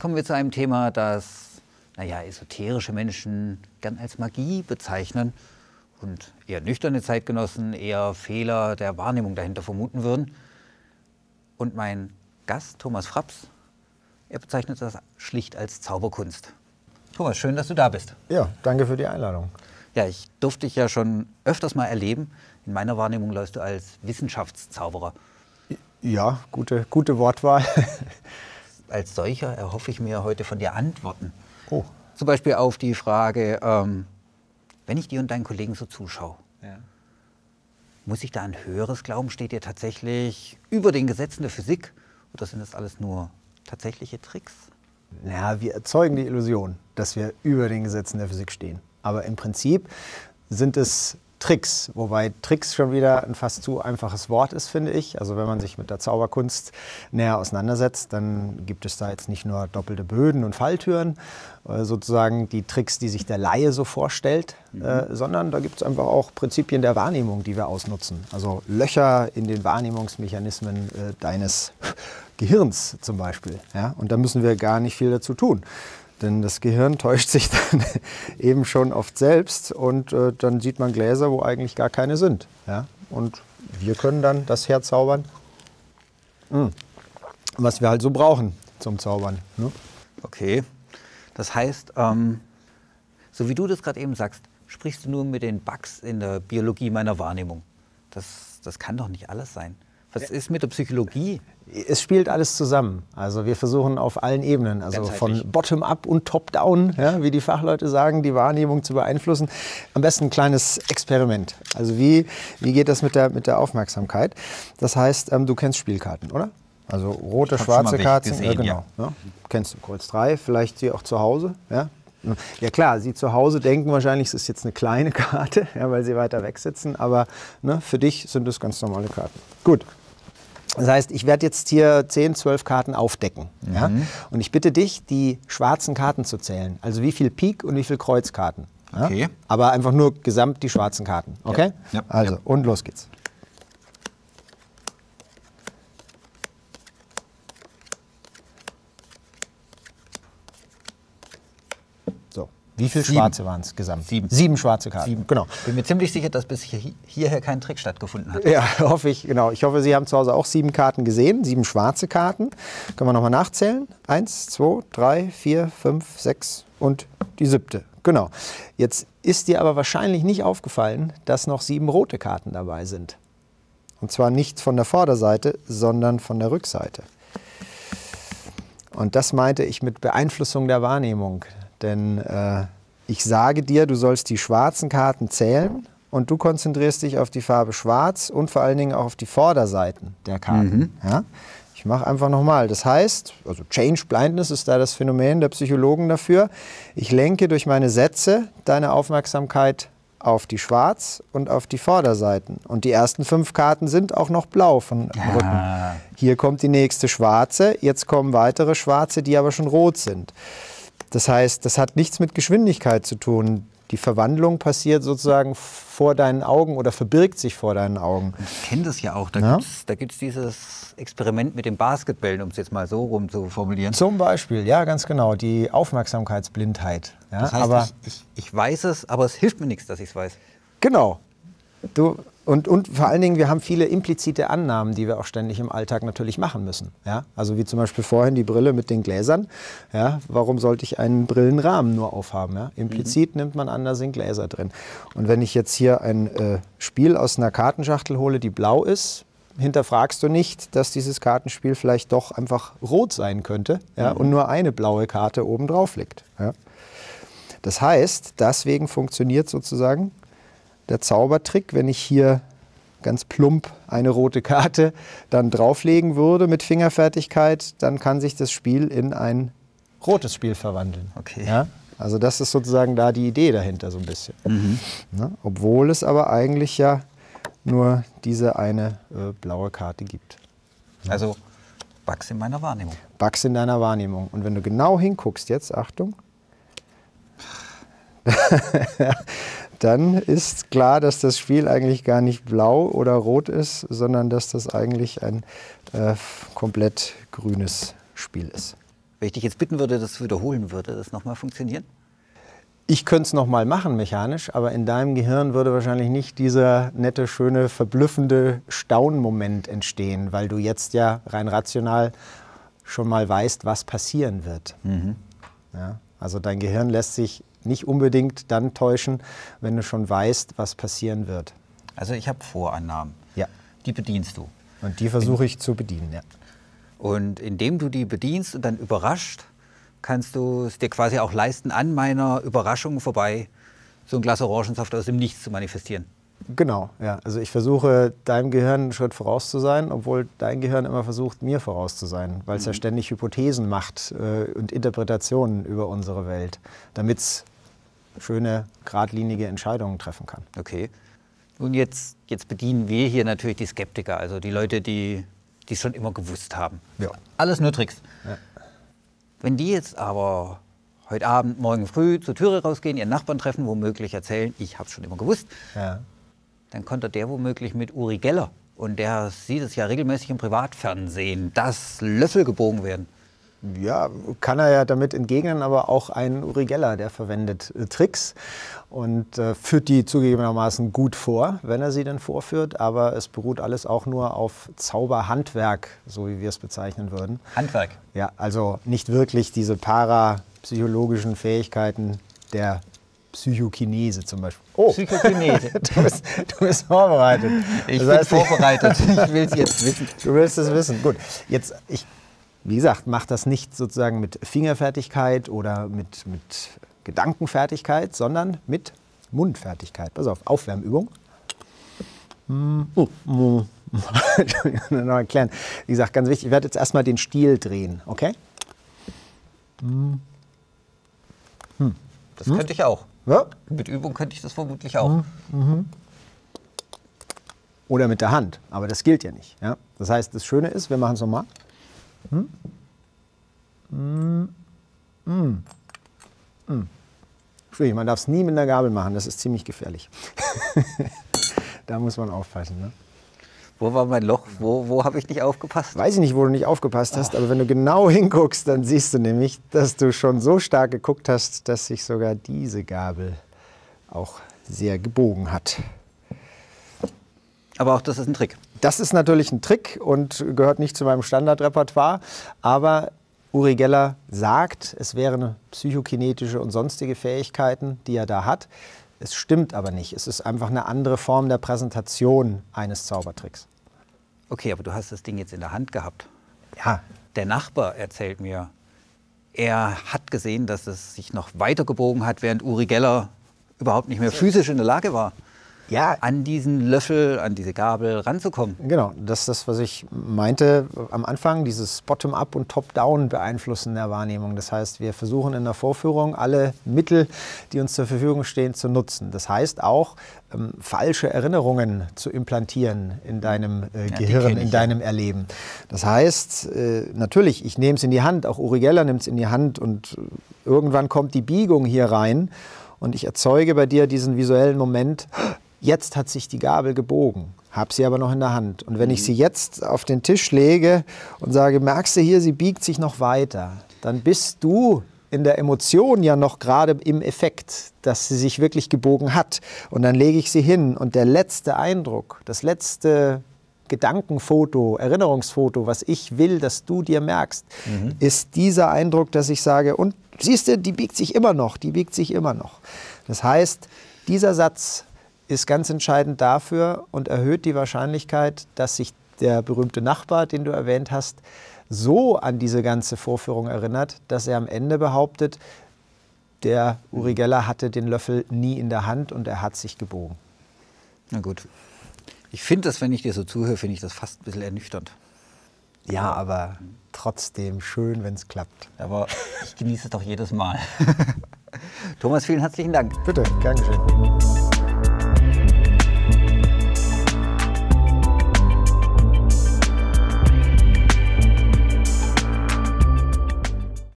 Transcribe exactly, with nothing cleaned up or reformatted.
kommen wir zu einem Thema, das, naja, esoterische Menschen gern als Magie bezeichnen und eher nüchterne Zeitgenossen eher Fehler der Wahrnehmung dahinter vermuten würden. Und mein Gast, Thomas Fraps, er bezeichnet das schlicht als Zauberkunst. Thomas, schön, dass du da bist. Ja, danke für die Einladung. Ja, ich durfte dich ja schon öfters mal erleben. In meiner Wahrnehmung läufst du als Wissenschaftszauberer. Ja, gute, gute Wortwahl. Als solcher erhoffe ich mir heute von dir Antworten. Oh. Zum Beispiel auf die Frage, ähm, wenn ich dir und deinen Kollegen so zuschaue, Ja. muss ich da ein höheres Glauben? Steht ihr tatsächlich über den Gesetzen der Physik? Oder sind das alles nur tatsächliche Tricks? Ja, wir erzeugen die Illusion, dass wir über den Gesetzen der Physik stehen. Aber im Prinzip sind es Tricks, wobei Tricks schon wieder ein fast zu einfaches Wort ist, finde ich. Also wenn man sich mit der Zauberkunst näher auseinandersetzt, dann gibt es da jetzt nicht nur doppelte Böden und Falltüren, äh, sozusagen die Tricks, die sich der Laie so vorstellt, mhm. äh, sondern da gibt es einfach auch Prinzipien der Wahrnehmung, die wir ausnutzen. Also Löcher in den Wahrnehmungsmechanismen äh, deines Gehirns zum Beispiel. Ja? Und da müssen wir gar nicht viel dazu tun. Denn das Gehirn täuscht sich dann eben schon oft selbst und äh, dann sieht man Gläser, wo eigentlich gar keine sind. Ja? Und wir können dann das herzaubern, mh, was wir halt so brauchen zum Zaubern. Ne? Okay, das heißt, ähm, so wie du das gerade eben sagst, sprichst du nur mit den Bugs in der Biologie meiner Wahrnehmung. Das, das kann doch nicht alles sein. Was ist mit der Psychologie? Es spielt alles zusammen. Also wir versuchen auf allen Ebenen, also von Bottom-up und Top-down, ja, wie die Fachleute sagen, die Wahrnehmung zu beeinflussen. Am besten ein kleines Experiment. Also wie, wie geht das mit der, mit der Aufmerksamkeit? Das heißt, ähm, du kennst Spielkarten, oder? Also rote, schwarze Karten. Gesehen, ja, genau. Ja. Ja. Kennst du Kreuz drei, vielleicht sie auch zu Hause. Ja? Ja klar, Sie zu Hause denken wahrscheinlich, es ist jetzt eine kleine Karte, ja, weil Sie weiter weg sitzen. Aber ne, für dich sind es ganz normale Karten. Gut. Das heißt, ich werde jetzt hier zehn, zwölf Karten aufdecken. Mhm. Ja? Und ich bitte dich, die schwarzen Karten zu zählen. Also wie viel Pik und wie viel Kreuzkarten. Ja? Okay. Aber einfach nur gesamt die schwarzen Karten. Okay? Ja. Ja. Also, ja. Und los geht's. So. Wie viele Sieben. Schwarze waren es gesamt? Sieben. Sieben schwarze Karten. Sieben. Genau. Bin mir ziemlich sicher, dass bis hier, hierher kein Trick stattgefunden hat. Ja, hoffe ich, genau. Ich hoffe, Sie haben zu Hause auch sieben Karten gesehen, sieben schwarze Karten. Können wir nochmal nachzählen? Eins, zwei, drei, vier, fünf, sechs und die siebte. Genau. Jetzt ist dir aber wahrscheinlich nicht aufgefallen, dass noch sieben rote Karten dabei sind. Und zwar nicht von der Vorderseite, sondern von der Rückseite. Und das meinte ich mit Beeinflussung der Wahrnehmung. Denn äh, ich sage dir, du sollst die schwarzen Karten zählen und du konzentrierst dich auf die Farbe Schwarz und vor allen Dingen auch auf die Vorderseiten der Karten. Mhm. Ja? Ich mache einfach nochmal. Das heißt, also Change Blindness ist da das Phänomen der Psychologen dafür. Ich lenke durch meine Sätze deine Aufmerksamkeit auf die Schwarz- und auf die Vorderseiten. Und die ersten fünf Karten sind auch noch blau von Ja. Rücken. Hier kommt die nächste schwarze, jetzt kommen weitere schwarze, die aber schon rot sind. Das heißt, das hat nichts mit Geschwindigkeit zu tun. Die Verwandlung passiert sozusagen vor deinen Augen oder verbirgt sich vor deinen Augen. Ich kenne das ja auch. Da Ja? gibt es dieses Experiment mit den Basketballen, um es jetzt mal so rum zu formulieren. Zum Beispiel, ja, ganz genau, die Aufmerksamkeitsblindheit. Ja, Das heißt, aber ich, ich, ich weiß es, aber es hilft mir nichts, dass ich es weiß. genau. Du, und, und vor allen Dingen, wir haben viele implizite Annahmen, die wir auch ständig im Alltag natürlich machen müssen. Ja? Also wie zum Beispiel vorhin die Brille mit den Gläsern. Ja? Warum sollte ich einen Brillenrahmen nur aufhaben? Ja? Implizit mhm. nimmt man an, da sind Gläser drin. Und wenn ich jetzt hier ein äh, Spiel aus einer Kartenschachtel hole, die blau ist, hinterfragst du nicht, dass dieses Kartenspiel vielleicht doch einfach rot sein könnte, ja? mhm. und nur eine blaue Karte oben drauf liegt. Ja? Das heißt, deswegen funktioniert sozusagen der Zaubertrick, wenn ich hier ganz plump eine rote Karte dann drauflegen würde mit Fingerfertigkeit, dann kann sich das Spiel in ein rotes Spiel verwandeln. Okay. Ja? Also das ist sozusagen da die Idee dahinter so ein bisschen. Mhm. Ja? Obwohl es aber eigentlich ja nur diese eine äh, blaue Karte gibt. Also Bugs in meiner Wahrnehmung. Bugs in deiner Wahrnehmung. Und wenn du genau hinguckst, jetzt Achtung, dann ist klar, dass das Spiel eigentlich gar nicht blau oder rot ist, sondern dass das eigentlich ein äh, komplett grünes Spiel ist. Wenn ich dich jetzt bitten würde, das zu wiederholen, würde das nochmal funktionieren? Ich könnte es nochmal machen mechanisch, aber in deinem Gehirn würde wahrscheinlich nicht dieser nette, schöne, verblüffende Staunmoment entstehen, weil du jetzt ja rein rational schon mal weißt, was passieren wird. Mhm. Ja, also dein Gehirn lässt sich nicht unbedingt dann täuschen, wenn du schon weißt, was passieren wird. Also ich habe Vorannahmen. Ja. Die bedienst du. Und die versuche ich zu bedienen, ja. Und indem du die bedienst und dann überrascht, kannst du es dir quasi auch leisten, an meiner Überraschung vorbei so ein Glas Orangensaft aus dem Nichts zu manifestieren. Genau, ja. Also ich versuche, deinem Gehirn einen Schritt voraus zu sein, obwohl dein Gehirn immer versucht, mir voraus zu sein, weil es mhm. ja ständig Hypothesen macht äh, und Interpretationen über unsere Welt, damit es schöne, geradlinige Entscheidungen treffen kann. Okay. Und jetzt, jetzt bedienen wir hier natürlich die Skeptiker, also die Leute, die es schon immer gewusst haben. Ja. Alles nur Tricks. Ja. Wenn die jetzt aber heute Abend, morgen früh zur Türe rausgehen, ihren Nachbarn treffen, womöglich erzählen, ich habe es schon immer gewusst, ja. dann konnte der womöglich mit Uri Geller, und der sieht es ja regelmäßig im Privatfernsehen, dass Löffel gebogen werden. Ja, kann er ja damit entgegnen, aber auch ein Uri Geller, der verwendet äh, Tricks und äh, führt die zugegebenermaßen gut vor, wenn er sie denn vorführt, aber es beruht alles auch nur auf Zauberhandwerk, so wie wir es bezeichnen würden. Handwerk? Ja, also nicht wirklich diese parapsychologischen Fähigkeiten der Psychokinese zum Beispiel. Oh, Psychokinese. du, bist, du bist vorbereitet. Ich das bin heißt, vorbereitet, ich will es jetzt wissen. Du willst es wissen, gut. Jetzt, ich Wie gesagt, mach das nicht sozusagen mit Fingerfertigkeit oder mit, mit Gedankenfertigkeit, sondern mit Mundfertigkeit. Pass auf, Aufwärmübung. Oh, oh. noch erklären. Wie gesagt, ganz wichtig, ich werde jetzt erstmal den Stiel drehen, okay? Hm. Das könnte ich auch. Ja? Mit Übung könnte ich das vermutlich auch. Mhm. Oder mit der Hand, aber das gilt ja nicht. Ja? Das heißt, das Schöne ist, wir machen es nochmal. Hm? Mm. Mm. Mm. Schwierig, man darf es nie mit einer Gabel machen, das ist ziemlich gefährlich. Da muss man aufpassen. Ne? Wo war mein Loch? Wo, wo habe ich nicht aufgepasst? Weiß ich nicht, wo du nicht aufgepasst hast, Ach. aber wenn du genau hinguckst, dann siehst du nämlich, dass du schon so stark geguckt hast, dass sich sogar diese Gabel auch sehr gebogen hat. Aber auch das ist ein Trick. Das ist natürlich ein Trick und gehört nicht zu meinem Standardrepertoire, aber Uri Geller sagt, es wären psychokinetische und sonstige Fähigkeiten, die er da hat. Es stimmt aber nicht. Es ist einfach eine andere Form der Präsentation eines Zaubertricks. Okay, aber du hast das Ding jetzt in der Hand gehabt. Ja. Der Nachbar erzählt mir, er hat gesehen, dass es sich noch weiter gebogen hat, während Uri Geller überhaupt nicht mehr physisch in der Lage war, ja, an diesen Löffel, an diese Gabel ranzukommen. Genau, das ist das, was ich meinte am Anfang, dieses Bottom-up und Top-down beeinflussen der Wahrnehmung. Das heißt, wir versuchen in der Vorführung alle Mittel, die uns zur Verfügung stehen, zu nutzen. Das heißt auch, ähm, falsche Erinnerungen zu implantieren in deinem äh, ja, Gehirn, in deinem ja. Erleben. Das heißt, äh, natürlich, ich nehme es in die Hand, auch Uri Geller nimmt es in die Hand und äh, irgendwann kommt die Biegung hier rein und ich erzeuge bei dir diesen visuellen Moment. Jetzt hat sich die Gabel gebogen, habe sie aber noch in der Hand. Und wenn ich sie jetzt auf den Tisch lege und sage, merkst du hier, sie biegt sich noch weiter, dann bist du in der Emotion ja noch gerade im Effekt, dass sie sich wirklich gebogen hat. Und dann lege ich sie hin und der letzte Eindruck, das letzte Gedankenfoto, Erinnerungsfoto, was ich will, dass du dir merkst, mhm. ist dieser Eindruck, dass ich sage, und siehst du, die biegt sich immer noch, die biegt sich immer noch. Das heißt, dieser Satz ist ganz entscheidend dafür und erhöht die Wahrscheinlichkeit, dass sich der berühmte Nachbar, den du erwähnt hast, so an diese ganze Vorführung erinnert, dass er am Ende behauptet, der Uri Geller hatte den Löffel nie in der Hand und er hat sich gebogen. Na gut. Ich finde das, wenn ich dir so zuhöre, finde ich das fast ein bisschen ernüchternd. Ja, aber trotzdem schön, wenn es klappt. Aber ich genieße es doch jedes Mal. Thomas, vielen herzlichen Dank. Bitte, gern geschehen.